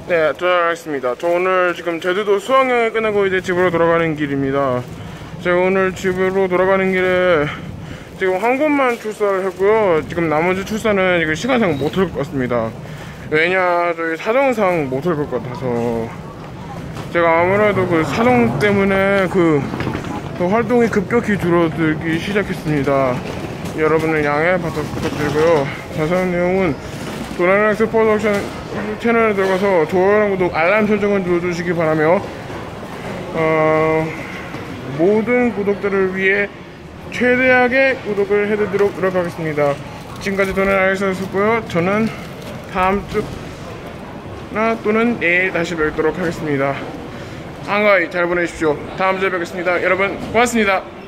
네, 도착하겠습니다. 저 오늘 지금 제주도 수학여행 끝나고 이제 집으로 돌아가는 길입니다. 제가 오늘 집으로 돌아가는 길에 지금 한 곳만 출사를 했고요. 지금 나머지 출사는 지금 시간상 못할 것 같습니다. 왜냐, 저희 사정상 못할 것 같아서. 제가 아무래도 그 사정 때문에 그 활동이 급격히 줄어들기 시작했습니다. 여러분의 양해 부탁드리고요. 자세한 내용은 도나랑스 프로덕션 채널에 들어가서 좋아요, 구독, 알람 설정을 눌러주시기 바라며 모든 구독자를 위해 최대하게 구독을 해드리도록 노력하겠습니다. 지금까지 도나랑스였고요. 저는 다음 주나 또는 내일 다시 뵙도록 하겠습니다. 한가위 잘 보내십시오. 다음 주에 뵙겠습니다. 여러분 고맙습니다.